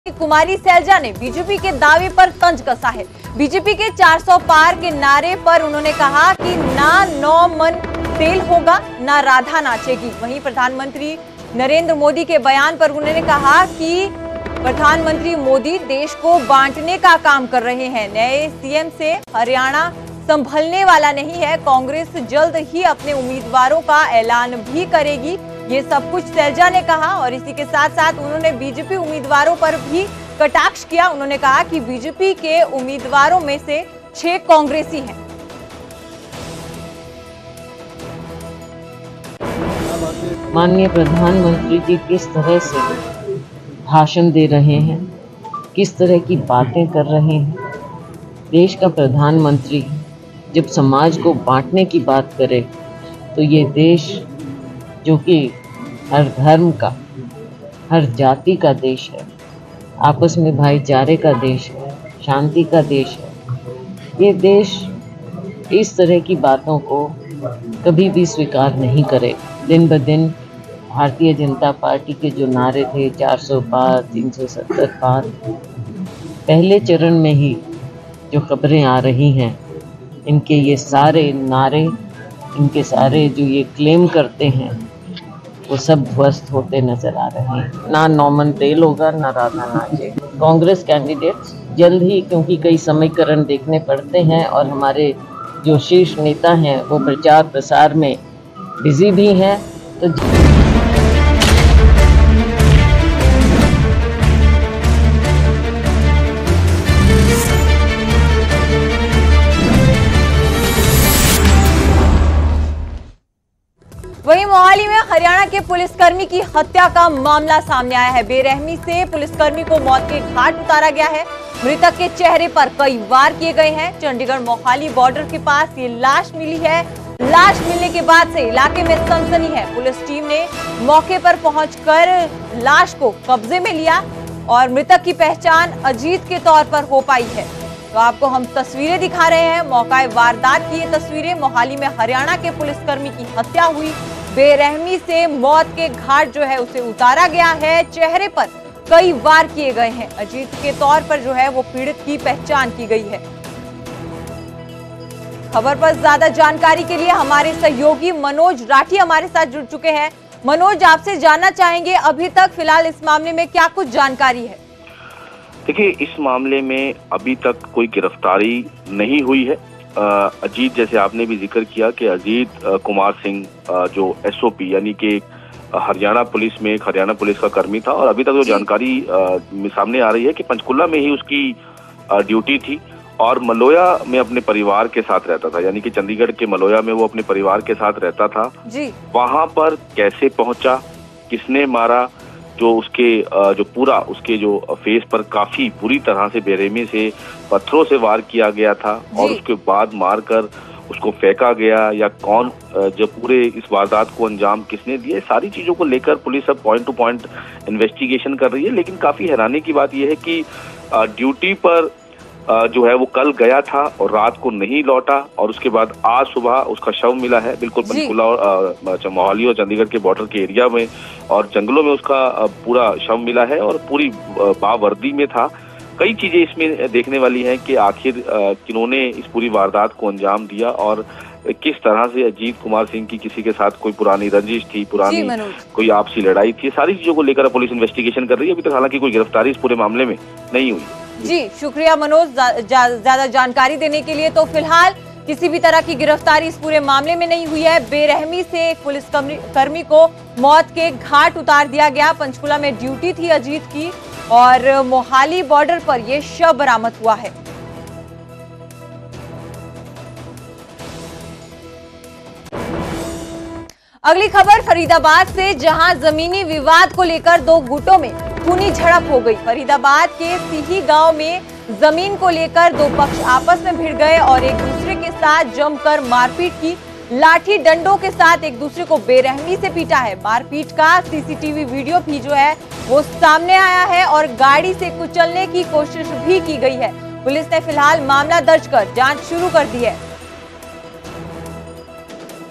कुमारी सैलजा ने बीजेपी के दावे पर तंज कसा है। बीजेपी के 400 पार के नारे पर उन्होंने कहा कि ना 9 मन तेल होगा ना राधा नाचेगी। वहीं प्रधानमंत्री नरेंद्र मोदी के बयान पर उन्होंने कहा कि प्रधानमंत्री मोदी देश को बांटने का काम कर रहे हैं। नए सीएम से हरियाणा संभलने वाला नहीं है। कांग्रेस जल्द ही अपने उम्मीदवारों का ऐलान भी करेगी। ये सब कुछ सैलजा ने कहा और इसी के साथ साथ उन्होंने बीजेपी उम्मीदवारों पर भी कटाक्ष किया। उन्होंने कहा कि बीजेपी के उम्मीदवारों में से 6 कांग्रेसी हैं। माननीय प्रधानमंत्री जी किस तरह से भाषण दे रहे हैं, किस तरह की बातें कर रहे हैं। देश का प्रधानमंत्री जब समाज को बांटने की बात करे तो ये देश जो कि हर धर्म का, हर जाति का देश है, आपस में भाईचारे का देश है, शांति का देश है, ये देश इस तरह की बातों को कभी भी स्वीकार नहीं करे। दिन ब दिन भारतीय जनता पार्टी के जो नारे थे 400 पार, 370 पार, पहले चरण में ही जो खबरें आ रही हैं, इनके ये सारे नारे, इनके सारे जो ये क्लेम करते हैं, वो सब ध्वस्त होते नजर आ रहे हैं। ना 9 मन तेल होगा ना राधा नाचेगी। कांग्रेस कैंडिडेट्स जल्द ही, क्योंकि कई समीकरण देखने पड़ते हैं और हमारे जो शीर्ष नेता हैं वो प्रचार प्रसार में बिजी भी हैं, तो वहीं मोहाली में हरियाणा के पुलिसकर्मी की हत्या का मामला सामने आया है। बेरहमी से पुलिसकर्मी को मौत के घाट उतारा गया है। मृतक के चेहरे पर कई वार किए गए हैं। चंडीगढ़ मोहाली बॉर्डर के पास ये लाश मिली है। लाश मिलने के बाद से इलाके में सनसनी है। पुलिस टीम ने मौके पर पहुंचकर लाश को कब्जे में लिया और मृतक की पहचान अजीत के तौर पर हो पाई है। तो आपको हम तस्वीरें दिखा रहे हैं। मौका वारदात की ये तस्वीरें। मोहाली में हरियाणा के पुलिसकर्मी की हत्या हुई। बेरहमी से मौत के घाट जो है उसे उतारा गया है। चेहरे पर कई वार किए गए हैं। अजीत के तौर पर जो है वो पीड़ित की पहचान की गई है। खबर पर ज्यादा जानकारी के लिए हमारे सहयोगी मनोज राठी हमारे साथ जुड़ चुके हैं। मनोज, आपसे जानना चाहेंगे अभी तक फिलहाल इस मामले में क्या कुछ जानकारी है? देखिए, इस मामले में अभी तक कोई गिरफ्तारी नहीं हुई है। अजीत, जैसे आपने भी जिक्र किया कि अजीत कुमार सिंह जो एसओपी यानी कि हरियाणा पुलिस में एक हरियाणा पुलिस का कर्मी था और अभी तक जो जानकारी सामने आ रही है कि पंचकुला में ही उसकी ड्यूटी थी और मलोया में अपने परिवार के साथ रहता था, यानी कि चंडीगढ़ के मलोया में वो अपने परिवार के साथ रहता था जी। वहां पर कैसे पहुंचा, किसने मारा, जो उसके जो पूरा उसके जो फेस पर काफी बुरी तरह से बेरहमी से पत्थरों से वार किया गया था और उसके बाद मारकर उसको फेंका गया, या कौन जो पूरे इस वारदात को अंजाम किसने दिए, सारी चीजों को लेकर पुलिस अब पॉइंट टू पॉइंट इन्वेस्टिगेशन कर रही है। लेकिन काफी हैरानी की बात यह है कि ड्यूटी पर जो है वो कल गया था और रात को नहीं लौटा और उसके बाद आज सुबह उसका शव मिला है बिल्कुल पंचकुला और मोहाली और चंडीगढ़ के बॉर्डर के एरिया में और जंगलों में उसका पूरा शव मिला है और पूरी बावर्दी में था। कई चीजें इसमें देखने वाली हैं कि आखिर किन्होंने इस पूरी वारदात को अंजाम दिया और किस तरह से अजीत कुमार सिंह की किसी के साथ कोई पुरानी रंजिश थी, पुरानी कोई आपसी लड़ाई थी। सारी चीजों को लेकर पुलिस इन्वेस्टिगेशन कर रही है। अभी तक हालांकि कोई गिरफ्तारी इस पूरे मामले में नहीं हुई। जी, शुक्रिया मनोज ज्यादा जानकारी देने के लिए। तो फिलहाल किसी भी तरह की गिरफ्तारी इस पूरे मामले में नहीं हुई है। बेरहमी से एक पुलिस कर्मी को मौत के घाट उतार दिया गया। पंचकुला में ड्यूटी थी अजीत की और मोहाली बॉर्डर पर यह शव बरामद हुआ है। अगली खबर फरीदाबाद से, जहां जमीनी विवाद को लेकर 2 गुटों में खूनी झड़प हो गई। फरीदाबाद के सीही गांव में जमीन को लेकर 2 पक्ष आपस में भिड़ गए और एक दूसरे के साथ जमकर मारपीट की। लाठी डंडों के साथ एक दूसरे को बेरहमी से पीटा है। मारपीट का सीसीटीवी वीडियो भी जो है वो सामने आया है और गाड़ी से कुचलने की कोशिश भी की गई है। पुलिस ने फिलहाल मामला दर्ज कर जांच शुरू कर दी है।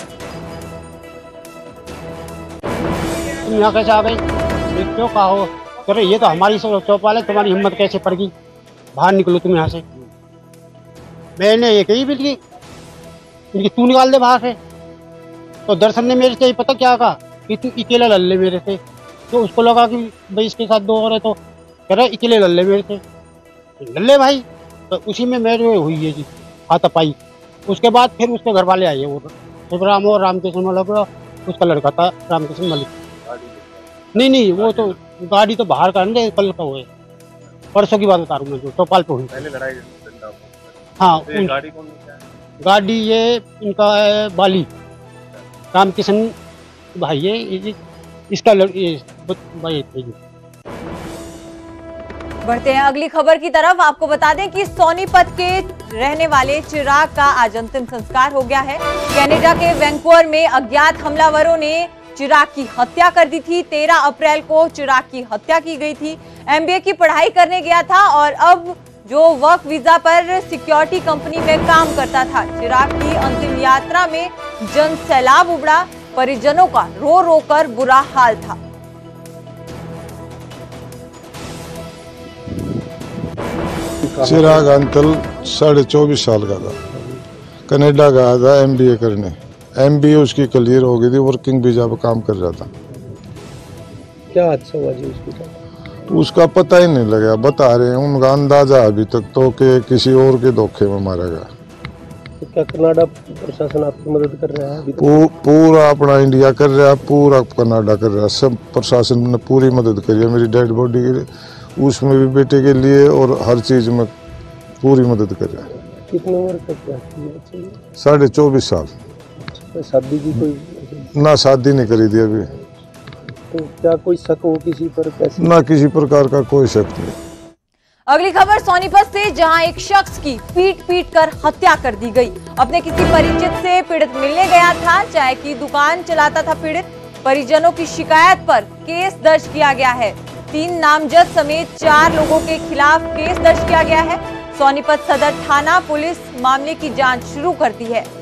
यहाँ कैसे आ गई? क्यों का हो? कह रहे ये तो हमारी चौपाल है, तुम्हारी हिम्मत कैसे पड़गी, बाहर निकलो तुम यहाँ से। मैंने ये कही बिल्कुल इनकी तू निकाल दे बाहर से। तो दर्शन ने मेरे से पता क्या कहा कि तू अकेला लड़ ले मेरे से। तो उसको लगा कि भाई इसके साथ दो और है, तो कह रहे अकेले लड़ ले मेरे से। लड़ ले भाई। तो उसी में मेरे हुई है जी हाथापाई। उसके बाद फिर उसके घर वाले आए, वो शिवराम और रामकृष्ण मलिक, उसका लड़का था रामकृष्ण मलिक। नहीं वो तो गाड़ी तो बाहर का नहीं, कल का हुए, परसों की बात बता रहा हूँ मैं, जो चौपाल पे हुई पहले लड़ाई। हाँ गाड़ी कौन, गाड़ी ये इनका है बाली, रामकृष्ण भाई है इसका भाई। बढ़ते हैं अगली खबर की तरफ। आपको बता दें कि सोनीपत के रहने वाले चिराग का आज अंतिम संस्कार हो गया है। कनाडा के वैंकूवर में अज्ञात हमलावरों ने चिराग की हत्या कर दी थी। 13 अप्रैल को चिराग की हत्या की गई थी। MBA की पढ़ाई करने गया था और अब जो वर्क वीजा पर सिक्योरिटी कंपनी में काम करता था। चिराग की अंतिम यात्रा में जन सैलाब उमड़ा। परिजनों का रो रो कर बुरा हाल था। चिराग अंकल 24.5 साल का था, कनाडा गया था MBA करने। MBA उसकी क्लियर हो गई थी, वर्किंग वीजा पर काम कर रहा था। क्या हादसा हुआ जी उसकी? तो उसका पता ही नहीं लगा, बता रहे हैं उनका अंदाजा अभी तक तो कि किसी और के धोखे में मारा गया। तो क्या कनाडा प्रशासन आपकी मदद कर रहा है अभी तक? पूरा अपना इंडिया कर रहा है, पूरा कनाडा कर रहा है, सब प्रशासन ने पूरी मदद करी है मेरी डेड बॉडी के लिए, उसमें भी बेटे के लिए, और हर चीज में पूरी मदद कर रहा है। कितनी उम्र तक है? 24.5 साल। शादी की कोई ना शादी नहीं करी थी अभी। तो क्या कोई शक हो किसी पर? कैसे? ना किसी प्रकार का कोई शक नहीं। अगली खबर सोनीपत से, जहां एक शख्स की पीट कर हत्या कर दी गई। अपने किसी परिचित से पीड़ित मिलने गया था। चाय की दुकान चलाता था पीड़ित। परिजनों की शिकायत पर केस दर्ज किया गया है। 3 नामजद समेत 4 लोगों के खिलाफ केस दर्ज किया गया है। सोनीपत सदर थाना पुलिस मामले की जांच शुरू कर दी है।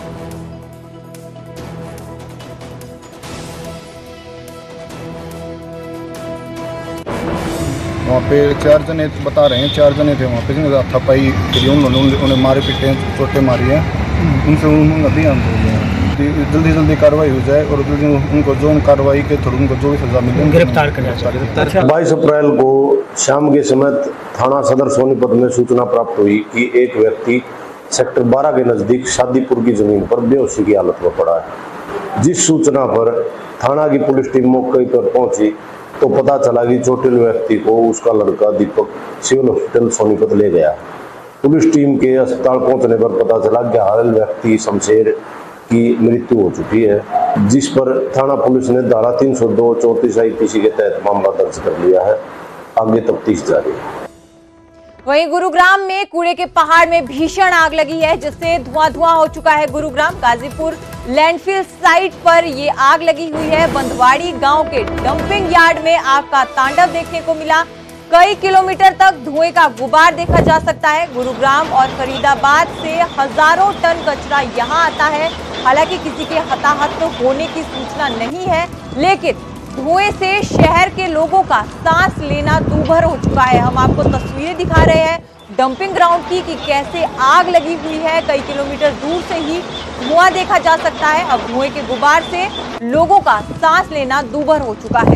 वहाँ पे 4 जने बता रहे हैं, 4 जने थे वहाँ पे, हाथापाई करी उन्होंने, उन्हें मारे पीटे, चोटें मारी हैं। उनसे उन्होंने अभी हम जल्दी कार्रवाई हो जाए और जल्दी उनको जो कार्रवाई के थ्रू उनको जो भी सजा मिले गिरफ्तार करना चाहिए। 22 अप्रैल को शाम के समय थाना सदर सोनीपत में सूचना प्राप्त हुई कि एक व्यक्ति सेक्टर 12 के नजदीक शादीपुर की जमीन पर बेहोशी की हालत में पड़ा है। जिस सूचना पर थाना की पुलिस टीम मौके पर पहुंची तो पता चला कि चोटिल व्यक्ति को उसका लड़का दीपक सिविल हॉस्पिटल सोनीपत ले गया। पुलिस टीम के अस्पताल पहुंचने पर पता चला कि घायल व्यक्ति शमशेर की मृत्यु हो चुकी है, जिस पर थाना पुलिस ने धारा 302 34 IPC के तहत मामला दर्ज कर लिया है। आगे तफ्तीश जारी है। वहीं गुरुग्राम में कूड़े के पहाड़ में भीषण आग लगी है, जिससे धुआं हो चुका है गुरुग्राम। गाजीपुर लैंडफिल साइट पर ये आग लगी हुई है। बंधवाड़ी गांव के डंपिंग यार्ड में आग का तांडव देखने को मिला। कई किलोमीटर तक धुएं का गुबार देखा जा सकता है। गुरुग्राम और फरीदाबाद से हजारों टन कचरा यहां आता है। हालांकि किसी के हताहत होने की सूचना नहीं है, लेकिन धुएं से शहर के लोगों का सांस लेना दूभर हो चुका है। हम आपको तस्वीरें दिखा रहे हैं डंपिंग ग्राउंड की कि कैसे आग लगी हुई है। कई किलोमीटर दूर से ही धुआं देखा जा सकता है। अब धुएं के गुबार से लोगों का सांस लेना दूभर हो चुका है।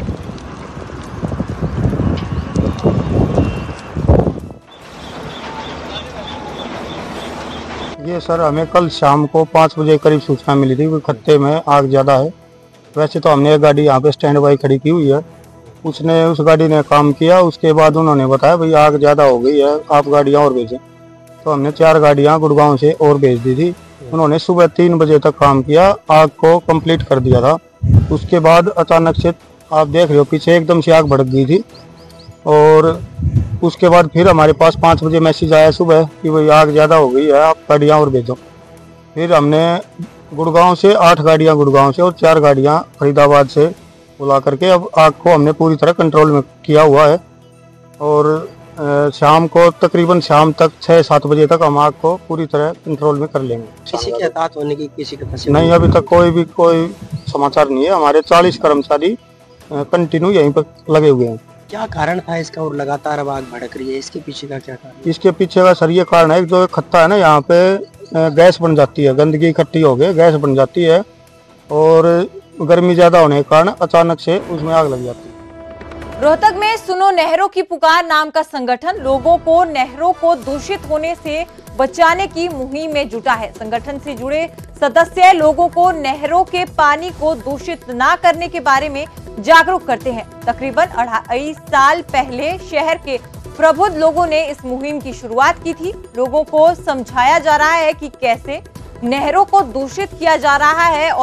ये सर हमें कल शाम को 5 बजे करीब सूचना मिली थी कि खत्ते में आग ज़्यादा है। वैसे तो हमने एक गाड़ी यहाँ पे स्टैंड बाई खड़ी की हुई है, उस गाड़ी ने काम किया। उसके बाद उन्होंने बताया भाई आग ज़्यादा हो गई है, आप गाड़ियाँ और भेजें। तो हमने 4 गाड़ियाँ गुड़गांव से और भेज दी थी। उन्होंने सुबह 3 बजे तक काम किया, आग को कंप्लीट कर दिया था। उसके बाद अचानक से आप देख रहे हो पीछे एकदम से आग भड़क गई थी। और उसके बाद फिर हमारे पास 5 बजे मैसेज आया सुबह कि भाई आग ज़्यादा हो गई है, आप गाड़ियाँ और भेजो। फिर हमने गुड़गांव से 8 गाड़ियाँ गुड़गांव से और 4 गाड़ियाँ फरीदाबाद से बुला करके अब आग को हमने पूरी तरह कंट्रोल में किया हुआ है। और शाम को तकरीबन शाम तक 6-7 बजे तक हम आग को पूरी तरह कंट्रोल में कर लेंगे। किसी के हताहत होने की किसी का नहीं, अभी तक कोई समाचार नहीं है। हमारे 40 कर्मचारी कंटिन्यू यहीं पर लगे हुए हैं। क्या कारण था इसका और लगातार अब आग भड़क रही है, इसके पीछे का क्या कारण? इसके पीछे का सर ये कारण है, जो खत्ता है ना यहाँ पे गैस बन जाती है, गंदगी इकट्ठी हो गई गैस बन जाती है और गर्मी ज्यादा होने के कारण अचानक से उसमें आग लग जाती है। रोहतक में सुनो नहरों की पुकार नाम का संगठन लोगों को नहरों को दूषित होने से बचाने की मुहिम में जुटा है। संगठन से जुड़े सदस्य लोगों को नहरों के पानी को दूषित ना करने के बारे में जागरूक करते हैं। तकरीबन 2.5 साल पहले शहर के प्रबुद्ध लोगों ने इस मुहिम की शुरुआत की थी। लोगों को समझाया जा रहा है कि कैसे नहरों को दूषित किया जा रहा है और